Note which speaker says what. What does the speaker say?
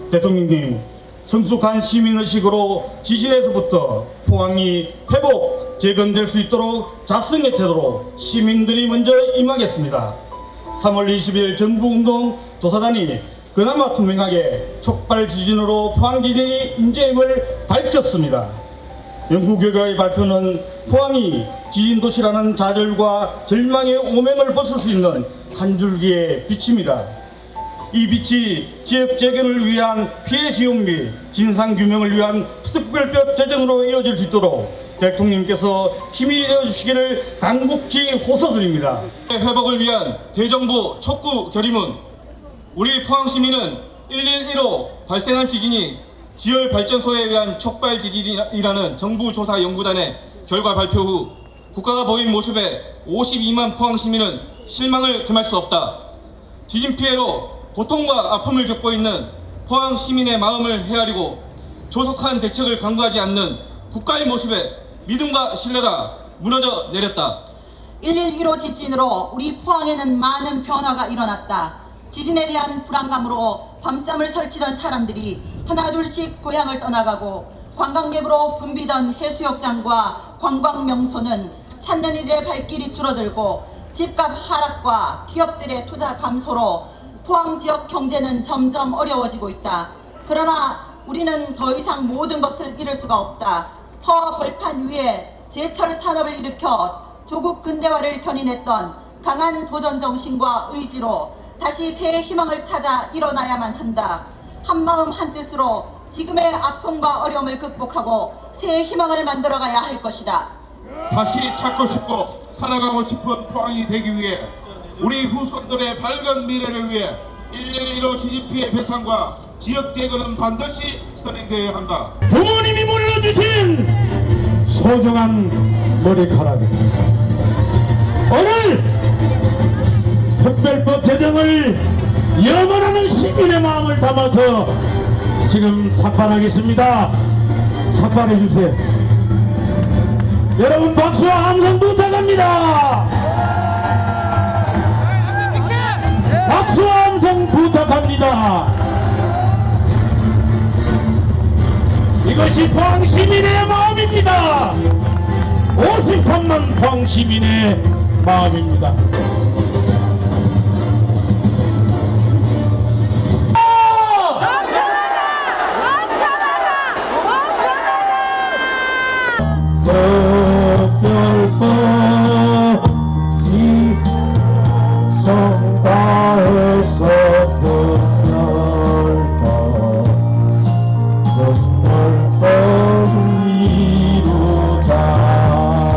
Speaker 1: 대통령님, 성숙한 시민의식으로 지진에서부터 포항이 회복, 재건될 수 있도록 자성의 태도로 시민들이 먼저 임하겠습니다. 3월 20일 정부운동 조사단이 그나마 투명하게 촉발 지진으로 포항 지진이 인재임을 밝혔습니다. 연구 결과의 발표는 포항이 지진 도시라는 좌절과 절망의 오명을 벗을 수 있는 한 줄기의 빛입니다. 이 빛이 지역 재건을 위한 피해 지원 및 진상 규명을 위한 특별법 제정으로 이어질 수 있도록 대통령께서 힘이 되어주시기를 간곡히 호소드립니다.
Speaker 2: 회복을 위한 대정부 촉구 결의문. 우리 포항시민은 1.1.15 발생한 지진이 지열 발전소에 의한 촉발 지진이라는 정부 조사 연구단의 결과 발표 후 국가가 보인 모습에 52만 포항시민은 실망을 금할 수 없다. 지진 피해로 고통과 아픔을 겪고 있는 포항 시민의 마음을 헤아리고 조속한 대책을 강구하지 않는 국가의 모습에 믿음과 신뢰가 무너져 내렸다.
Speaker 3: 1.1.15 지진으로 우리 포항에는 많은 변화가 일어났다. 지진에 대한 불안감으로 밤잠을 설치던 사람들이 하나둘씩 고향을 떠나가고 관광객으로 붐비던 해수욕장과 관광명소는 찾는 이들의 발길이 줄어들고 집값 하락과 기업들의 투자 감소로 포항 지역 경제는 점점 어려워지고 있다. 그러나 우리는 더 이상 모든 것을 잃을 수가 없다. 터와 벌판 위에 제철 산업을 일으켜 조국 근대화를 견인했던 강한 도전 정신과 의지로 다시 새 희망을 찾아 일어나야만 한다. 한마음 한뜻으로 지금의 아픔과 어려움을 극복하고 새 희망을 만들어가야 할 것이다.
Speaker 4: 다시 찾고 싶고 살아가고 싶은 포항이 되기 위해 우리 후손들의 밝은 미래를 위해 1.1.15 지진 피해 배상과 지역 재건은 반드시 선행되어야 한다.
Speaker 5: 부모님이 물려주신 소중한 머리카락입니다. 오늘 특별법 제정을 염원하는 시민의 마음을 담아서 지금 삭발하겠습니다. 삭발해 주세요. 여러분 박수와 함성 부탁합니다. 박수와 함성 부탁합니다. 이것이 포항 시민의 마음입니다. 53만 포항 시민의 마음입니다.